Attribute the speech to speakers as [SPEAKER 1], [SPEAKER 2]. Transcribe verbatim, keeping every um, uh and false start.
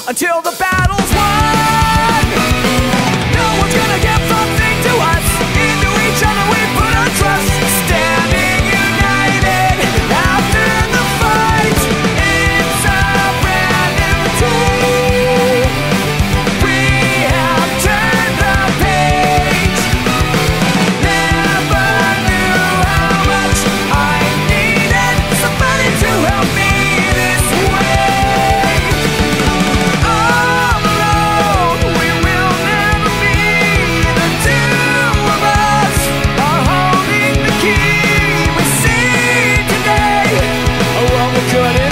[SPEAKER 1] until the battle's won. No one's gonna get something to us. Into each other we put our trust. Standing united after the fight. It's a brand new day. We have turned the page. Never knew how much I needed somebody to help me this way. All alone we will never be. The two of us are holding the key. We see today a world we couldn't